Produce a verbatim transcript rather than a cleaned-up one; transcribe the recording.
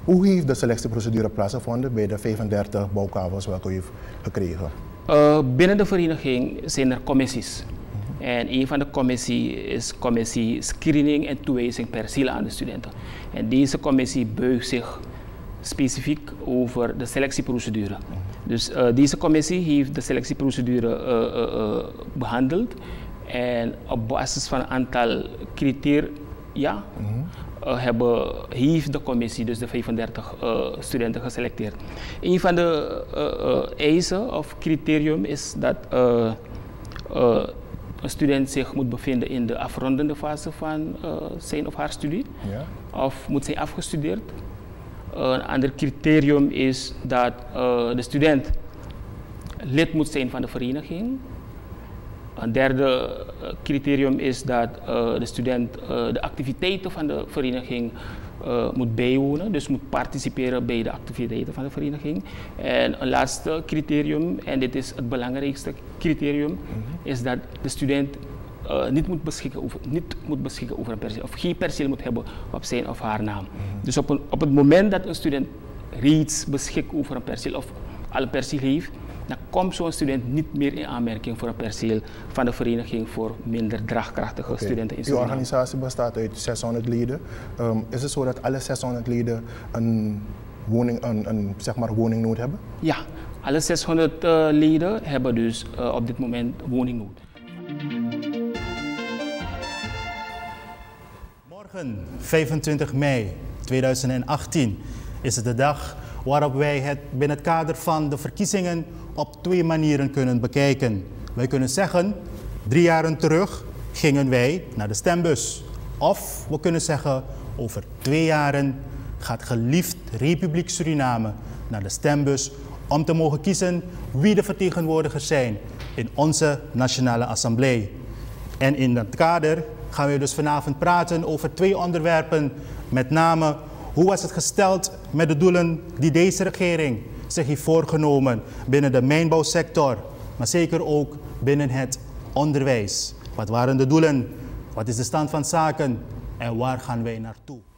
Hoe heeft de selectieprocedure plaatsgevonden bij de vijfendertig bouwkavels welke u heeft gekregen? Uh, binnen de vereniging zijn er commissies. Mm-hmm. En een van de commissies is commissie screening en toewijzing percieel aan de studenten. En deze commissie buigt zich specifiek over de selectieprocedure. Mm-hmm. Dus uh, deze commissie heeft de selectieprocedure uh, uh, uh, behandeld en op basis van een aantal criteria mm-hmm. uh, hebben, heeft de commissie dus de vijfendertig uh, studenten geselecteerd. Een van de uh, uh, eisen of criterium is dat uh, uh, een student zich moet bevinden in de afrondende fase van uh, zijn of haar studie, ja. Of moet zijn afgestudeerd. Uh, een ander criterium is dat uh, de student lid moet zijn van de vereniging. Een derde uh, criterium is dat uh, de student uh, de activiteiten van de vereniging uh, moet bijwonen, dus moet participeren bij de activiteiten van de vereniging. En een laatste criterium, en dit is het belangrijkste criterium, mm-hmm. is dat de student Uh, niet, moet beschikken over, niet moet beschikken over een perceel of geen perceel moet hebben op zijn of haar naam. Mm-hmm. Dus op, een, op het moment dat een student reeds beschikt over een perceel of al een perceel heeft, dan komt zo'n student niet meer in aanmerking voor een perceel van de vereniging voor minder draagkrachtige okay. studenten in Uw organisatie bestaat uit zeshonderd leden. Um, is het zo dat alle zeshonderd leden een, woning, een, een zeg maar woningnood hebben? Ja, alle zeshonderd uh, leden hebben dus uh, op dit moment woningnood. Morgen, vijfentwintig mei tweeduizend achttien, is het de dag waarop wij het binnen het kader van de verkiezingen op twee manieren kunnen bekijken. Wij kunnen zeggen, drie jaren terug gingen wij naar de stembus. Of we kunnen zeggen, over twee jaren gaat geliefd Republiek Suriname naar de stembus om te mogen kiezen wie de vertegenwoordigers zijn in onze Nationale Assemblée. En in dat kader gaan we dus vanavond praten over twee onderwerpen. Met name, hoe was het gesteld met de doelen die deze regering zich heeft voorgenomen binnen de mijnbouwsector, maar zeker ook binnen het onderwijs. Wat waren de doelen? Wat is de stand van zaken? En waar gaan wij naartoe?